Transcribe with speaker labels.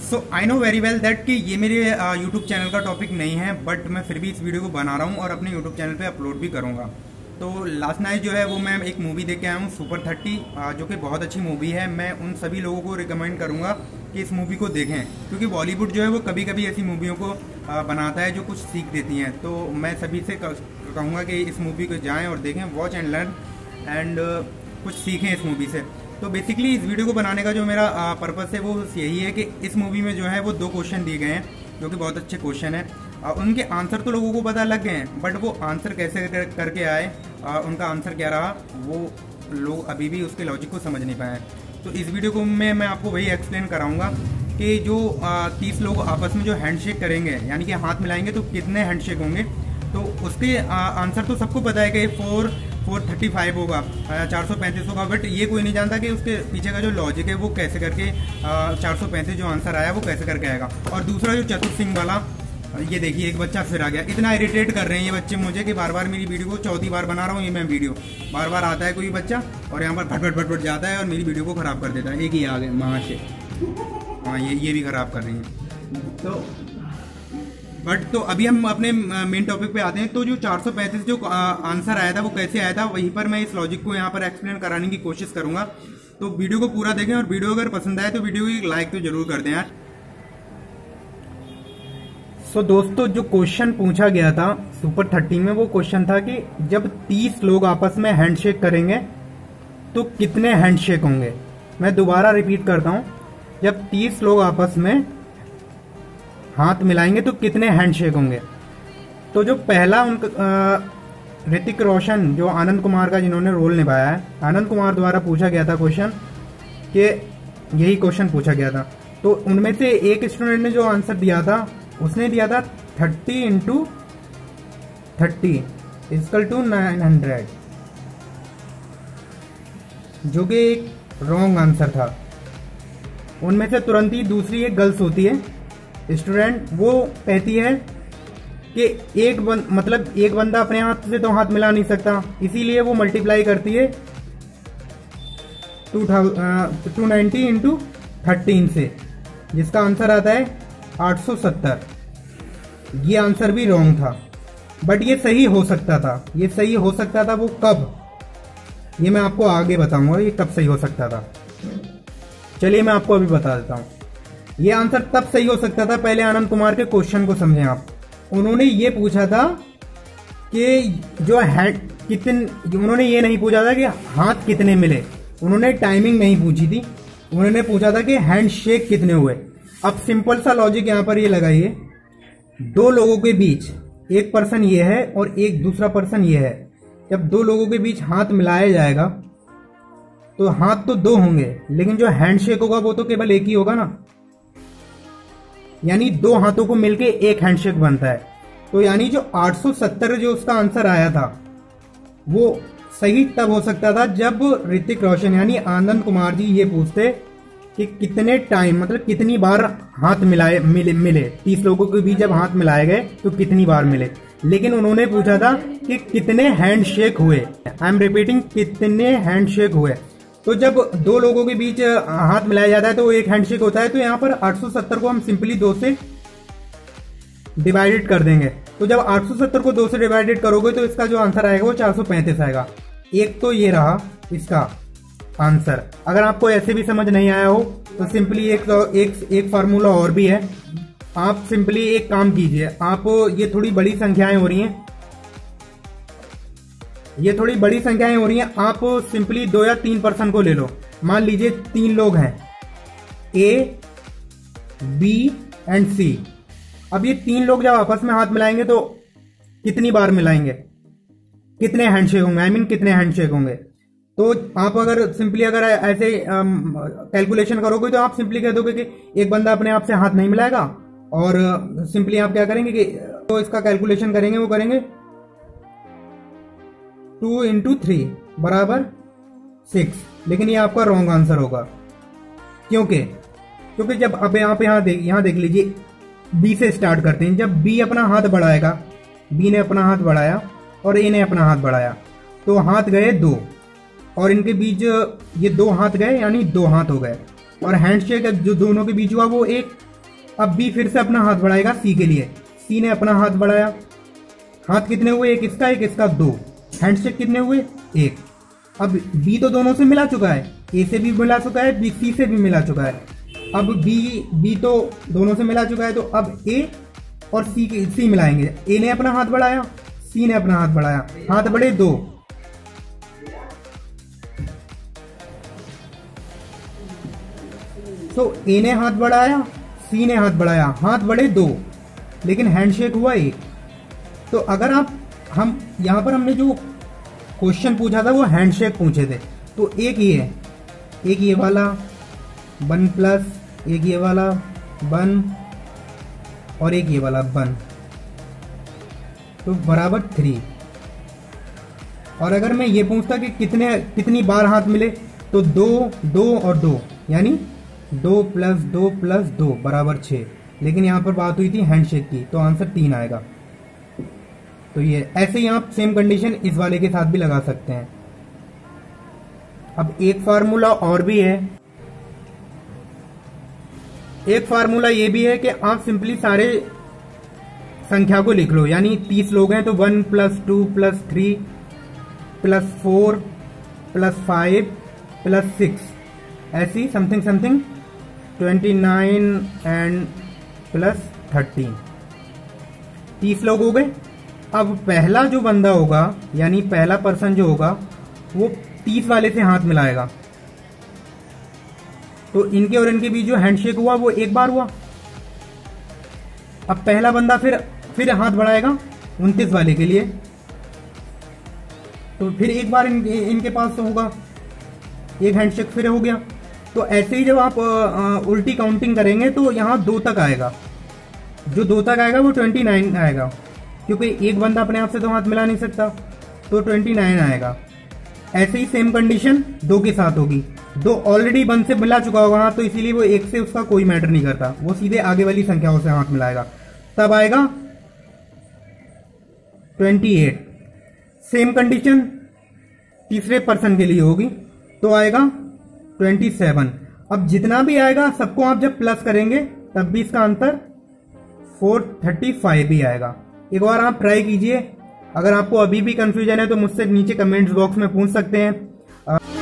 Speaker 1: So I know very well that कि ये मेरे यूट्यूब चैनल का टॉपिक नहीं है, बट मैं फिर भी इस वीडियो को बना रहा हूँ और अपने यूट्यूब चैनल पे अपलोड भी करूँगा। तो लास्ट नाइट जो है वो मैं एक मूवी देख के आया हूँ सुपर 30, जो कि बहुत अच्छी मूवी है। मैं उन सभी लोगों को रिकमेंड करूँगा कि इस मूवी को देखें, क्योंकि बॉलीवुड जो है वो कभी कभी ऐसी मूवियों को बनाता है जो कुछ सीख देती हैं। तो मैं सभी से कहूँगा कि इस मूवी को जाएँ और देखें, वॉच एंड लर्न एंड कुछ सीखें इस मूवी से। तो बेसिकली इस वीडियो को बनाने का जो मेरा पर्पस है वो यही है कि इस मूवी में जो है वो 2 क्वेश्चन दिए गए हैं जो कि बहुत अच्छे क्वेश्चन हैं। उनके आंसर तो लोगों को पता लग गए हैं, बट वो आंसर कैसे करके आए, उनका आंसर क्या रहा, वो लोग अभी भी उसके लॉजिक को समझ नहीं पाए। तो इस वीडियो को मैं आपको वही एक्सप्लेन कराऊंगा कि जो 30 लोग आपस में जो हैंडशेक करेंगे, यानी कि हाथ मिलाएंगे, तो कितने हैंडशेक होंगे। तो उसके आंसर तो सबको पता है कि 435 होगा, 435 होगा, बट ये कोई नहीं जानता कि उसके पीछे का जो लॉजिक है वो कैसे करके 435 जो आंसर आया वो कैसे करके आएगा। और दूसरा जो चतुर्थ सिंह वाला, ये देखिए एक बच्चा फिर आ गया। इतना इरिटेट कर रहे हैं ये बच्चे मुझे कि बार बार मेरी वीडियो को चौथी बार बना रहा हूँ ये मैं वीडियो, बार बार आता है कोई बच्चा और यहाँ पर भटभट भटभट जाता है और मेरी वीडियो को ख़राब कर देता है। एक ही आ गए वहाँ से, हाँ ये भी ख़राब कर रही हैं। तो अभी हम अपने मेन टॉपिक पे आते हैं। तो जो 435 जो आंसर आया था वो कैसे आया था, वहीं पर मैं इस लॉजिक को यहाँ पर एक्सप्लेन कराने की कोशिश करूंगा। तो वीडियो को पूरा देखें और वीडियो अगर पसंद आए तो वीडियो को लाइक तो जरूर कर दें यार। सो दोस्तों, जो क्वेश्चन पूछा गया था सुपर 30 में, वो क्वेश्चन था कि जब 30 लोग आपस में हैंडशेक करेंगे तो कितने हैंडशेक होंगे। मैं दोबारा रिपीट करता हूं, जब 30 लोग आपस में हाथ मिलाएंगे तो कितने हैंडशेक होंगे। तो जो पहला उनका ऋतिक रोशन, जो आनंद कुमार का जिन्होंने रोल निभाया है, आनंद कुमार द्वारा पूछा गया था क्वेश्चन, कि यही क्वेश्चन पूछा गया था। तो उनमें से एक स्टूडेंट ने जो आंसर दिया था उसने दिया था 30 × 30 = 900, जो कि एक रॉन्ग आंसर था। उनमें से तुरंत ही दूसरी एक गर्ल्स होती है स्टूडेंट, वो कहती है कि एक बंदा अपने हाथ से तो हाथ मिला नहीं सकता, इसीलिए वो मल्टीप्लाई करती है 290 × 13 से, जिसका आंसर आता है 870। ये आंसर भी रॉन्ग था, बट ये सही हो सकता था। ये सही हो सकता था वो कब, ये मैं आपको आगे बताऊंगा ये कब सही हो सकता था। चलिए मैं आपको अभी बता देता हूं। ये आंसर तब सही हो सकता था, पहले आनंद कुमार के क्वेश्चन को समझें आप। उन्होंने ये पूछा था कि जो उन्होंने ये नहीं पूछा था कि हाथ कितने मिले, उन्होंने टाइमिंग नहीं पूछी थी, उन्होंने पूछा था कि हैंडशेक कितने हुए। अब सिंपल सा लॉजिक यहां पर ये लगाइए, 2 लोगों के बीच एक पर्सन ये है और एक दूसरा पर्सन ये है। जब 2 लोगों के बीच हाथ मिलाया जाएगा तो हाथ तो 2 होंगे, लेकिन जो हैंडशेक होगा वो तो केवल एक ही होगा ना, यानी 2 हाथों को मिलके एक हैंडशेक बनता है। तो यानी जो 870 जो उसका आंसर आया था वो सही तब हो सकता था जब ऋतिक रोशन यानी आनंद कुमार जी ये पूछते कि कितने टाइम, मतलब कितनी बार हाथ मिले 30 लोगों के बीच जब हाथ मिलाए गए तो कितनी बार मिले। लेकिन उन्होंने पूछा था कि कितने हैंडशेक हुए। आई एम रिपीटिंग, कितने हैंडशेक हुए। तो जब 2 लोगों के बीच हाथ मिलाया जाता है तो एक हैंडशेक होता है। तो यहाँ पर 870 को हम सिंपली 2 से डिवाइडेड कर देंगे। तो जब 870 को 2 से डिवाइडेड करोगे तो इसका जो आंसर आएगा वो 435 आएगा। एक तो ये रहा इसका आंसर। अगर आपको ऐसे भी समझ नहीं आया हो तो सिंपली एक फार्मूला और भी है। आप सिंपली एक काम कीजिए, आप ये थोड़ी बड़ी संख्याएं हो रही हैं, आप सिंपली 2 या 3 पर्सन को ले लो। मान लीजिए 3 लोग हैं, ए, बी एंड सी। अब ये 3 लोग जब आपस में हाथ मिलाएंगे तो कितनी बार मिलाएंगे, कितने हैंडशेक होंगे, कितने हैंडशेक होंगे। तो आप अगर सिंपली ऐसे कैलकुलेशन करोगे तो आप सिंपली कह दोगे कि एक बंदा अपने आप से हाथ नहीं मिलाएगा, और सिंपली आप क्या करेंगे कि तो इसका कैलकुलेशन करेंगे, वो करेंगे 2 × 3 = 6। लेकिन ये आपका रॉन्ग आंसर होगा। क्योंकि जब अब आप यहाँ देख लीजिए, बी से स्टार्ट करते हैं। जब बी अपना हाथ बढ़ाएगा, बी ने अपना हाथ बढ़ाया और ए ने अपना हाथ बढ़ाया, तो हाथ गए 2, और इनके बीच ये 2 हाथ गए, यानी 2 हाथ हो गए। और हैंडशेक जो दोनों के बीच हुआ वो एक अब बी फिर से अपना हाथ बढ़ाएगा सी के लिए। सी ने अपना हाथ बढ़ाया, हाथ कितने हुए, एक इसका 2। हैंडशेक कितने हुए, 1। अब बी तो दोनों से मिला चुका है, ए से भी मिला चुका है, बी सी से भी मिला चुका है। अब बी तो दोनों से मिला चुका है, तो अब ए और सी मिलाएंगे। ए ने अपना हाथ बढ़ाया, सी ने अपना हाथ बढ़ाया, हाथ बढ़े 2। तो ए ने हाथ बढ़ाया, सी ने हाथ बढ़ाया, हाथ बढ़े 2, लेकिन हैंडशेक हुआ 1। तो अगर हम यहां पर हमने जो क्वेश्चन पूछा था वो हैंडशेक पूछे थे, तो एक ये वाला 1 प्लस एक ये वाला 1 और एक ये वाला 1, तो बराबर 3। और अगर मैं ये पूछता कि कितनी बार हाथ मिले, तो 2 2 और 2, यानी 2 प्लस 2 प्लस 2 बराबर 6। लेकिन यहां पर बात हुई थी हैंडशेक की, तो आंसर 3 आएगा। तो ये ऐसे ही आप सेम कंडीशन इस वाले के साथ भी लगा सकते हैं। अब एक फार्मूला और भी है, एक फार्मूला ये भी है कि आप सिंपली सारे संख्या को लिख लो, यानी 30 लोग हैं तो 1 plus 2 plus 3 plus 4 plus 5 plus 6, ऐसी समथिंग 29 एंड प्लस 13, 30 लोग हो गए। अब पहला जो बंदा होगा, यानी पहला पर्सन जो होगा, वो 30 वाले से हाथ मिलाएगा। तो इनके और इनके बीच जो हैंडशेक हुआ वो एक बार हुआ। अब पहला बंदा फिर हाथ बढ़ाएगा 29 वाले के लिए, तो फिर एक बार इनके पास तो होगा, एक हैंडशेक फिर हो गया। तो ऐसे ही जब आप उल्टी काउंटिंग करेंगे तो यहां 2 तक आएगा, जो 2 तक आएगा वो 29 आएगा, क्योंकि एक बंदा अपने आप से तो हाथ मिला नहीं सकता, तो 29 आएगा। ऐसे ही सेम कंडीशन 2 के साथ होगी। 2 ऑलरेडी 1 से मिला चुका होगा, तो इसीलिए वो 1 से उसका कोई मैटर नहीं करता, वो सीधे आगे वाली संख्याओं से हाथ मिलाएगा, तब आएगा 28। सेम कंडीशन तीसरे पर्सन के लिए होगी, तो आएगा 27। अब जितना भी आएगा सबको आप जब प्लस करेंगे तब भी इसका आंसर 435 ही आएगा। एक बार आप ट्राई कीजिए। अगर आपको अभी भी कंफ्यूजन है तो मुझसे नीचे कमेंट्स बॉक्स में पूछ सकते हैं।